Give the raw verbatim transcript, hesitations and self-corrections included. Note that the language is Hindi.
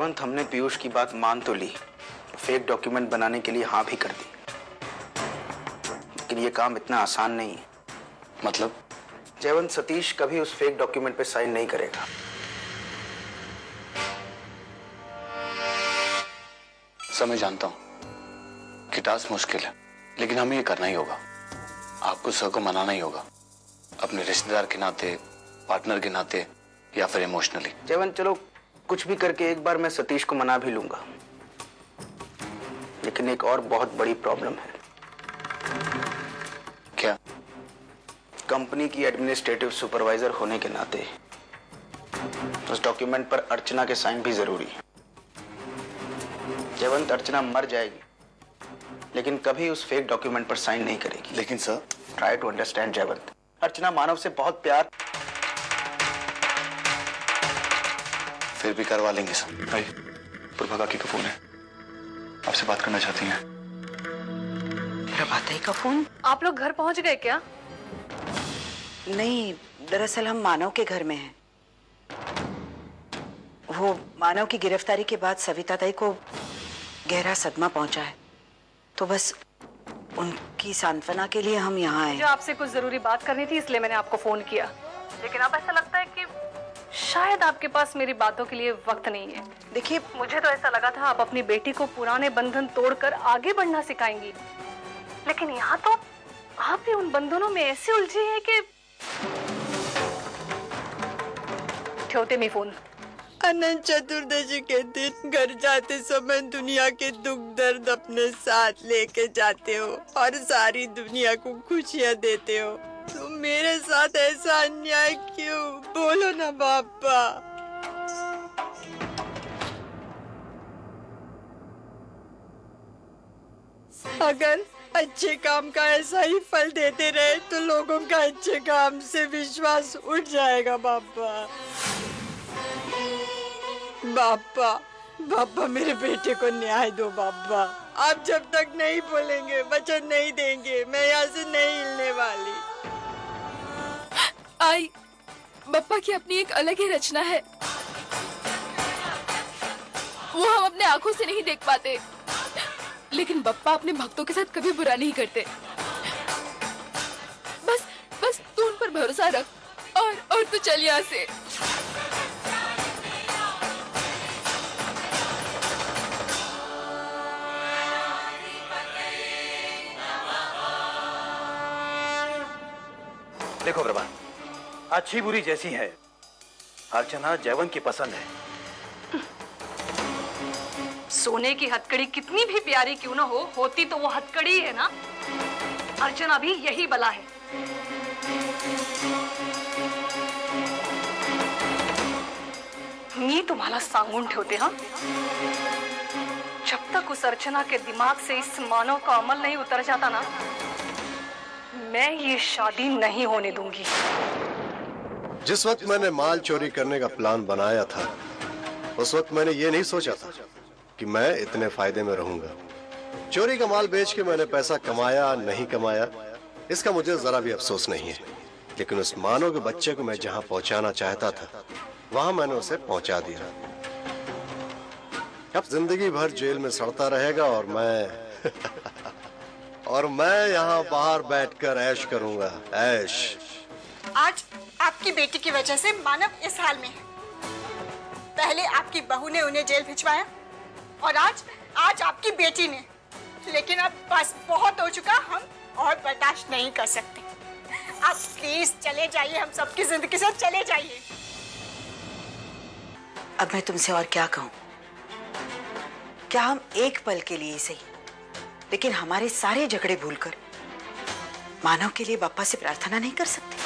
जयवंत, हमने पीयूष की बात मान तो ली, फेक डॉक्यूमेंट बनाने के लिए हाँ भी कर दी, लेकिन ये काम इतना आसान नहीं है। मतलब? जयवंत, सतीश कभी उस फेक डॉक्यूमेंट पे साइन नहीं करेगा। समय जानता हूं कि टास्क मुश्किल है, लेकिन हमें ये करना ही होगा। आपको सर को मनाना ही होगा, अपने रिश्तेदार के नाते, पार्टनर के नाते, या फिर इमोशनली। जयवंत, चलो कुछ भी करके एक बार मैं सतीश को मना भी लूंगा, लेकिन एक और बहुत बड़ी प्रॉब्लम है। क्या? कंपनी की एडमिनिस्ट्रेटिव सुपरवाइजर होने के नाते उस डॉक्यूमेंट पर अर्चना के साइन भी जरूरी है। जयवंत, अर्चना मर जाएगी, लेकिन कभी उस फेक डॉक्यूमेंट पर साइन नहीं करेगी। लेकिन sir, try to understand Jaywant. Archana Manav से बहुत प्यार। फिर भी करवा लेंगे सर। भाई, प्रभा काकी का फोन है, आपसे बात करना चाहती हैं। प्रभाताई का फोन? आप लोग घर पहुंच गए क्या? नहीं, दरअसल हम मानव के घर में हैं। वो मानव की गिरफ्तारी के बाद सविता ताई को गहरा सदमा पहुंचा है, तो बस उनकी सांत्वना के लिए हम यहाँ आए। मुझे आपसे कुछ जरूरी बात करनी थी, इसलिए मैंने आपको फोन किया, लेकिन अब ऐसा लगता है कि शायद आपके पास मेरी बातों के लिए वक्त नहीं है। देखिए, मुझे तो ऐसा लगा था आप अपनी बेटी को पुराने बंधन तोड़कर आगे बढ़ना सिखाएंगी, लेकिन यहाँ तो आप भी उन बंधनों में ऐसे उलझी है कि ठेवते मी फोन। अनंत चतुर्दशी के दिन घर जाते समय दुनिया के दुख दर्द अपने साथ लेके जाते हो और सारी दुनिया को खुशियाँ देते हो, तो मेरे साथ ऐसा अन्याय क्यों? बोलो ना बापा। अगर अच्छे काम का ऐसा ही फल देते रहे तो लोगों का अच्छे काम से विश्वास उठ जाएगा बापा। बापा, बापा मेरे बेटे को न्याय दो बापा। आप जब तक नहीं बोलेंगे, वचन नहीं देंगे, मैं यहाँ से नहीं हिलने वाली। आई, बप्पा की अपनी एक अलग ही रचना है, वो हम अपने आंखों से नहीं देख पाते, लेकिन बप्पा अपने भक्तों के साथ कभी बुरा नहीं करते। बस बस तू उन पर भरोसा रख और और तू चल यहाँ से। देखो प्रभा, अच्छी बुरी जैसी है, अर्चना जयवंत की पसंद है। सोने की हथकड़ी कितनी भी प्यारी क्यों ना हो, होती तो वो हथकड़ी है ना। अर्चना भी यही बला है। मी तुम्हाला सांगून ठेवते हाँ, जब तक उस अर्चना के दिमाग से इस मानव का अमल नहीं उतर जाता ना, मैं ये शादी नहीं होने दूंगी। जिस वक्त मैंने माल चोरी करने का प्लान बनाया था, उस वक्त मैंने ये नहीं सोचा था कि मैं इतने फायदे में रहूंगा। चोरी का माल बेच के मैंने पैसा कमाया नहीं कमाया, इसका मुझे जरा भी अफसोस नहीं है, लेकिन उस मानव के बच्चे को मैं जहां पहुंचाना चाहता था, वहां मैंने उसे पहुंचा दिया। अब जिंदगी भर जेल में सड़ता रहेगा और मैं और मैं यहाँ बाहर बैठकर ऐश करूंगा, ऐश। आज आपकी बेटी की वजह से मानव इस हाल में है। पहले आपकी बहू ने उन्हें जेल भिजवाया और आज आज आपकी बेटी ने, लेकिन अब बस बहुत हो चुका, हम और बर्दाश्त नहीं कर सकते। आप प्लीज चले जाइए, हम सबकी जिंदगी से चले जाइए। अब मैं तुमसे और क्या कहूँ? क्या हम एक पल के लिए सही, लेकिन हमारे सारे झगड़े भूलकर मानव के लिए बापा से प्रार्थना नहीं कर सकते?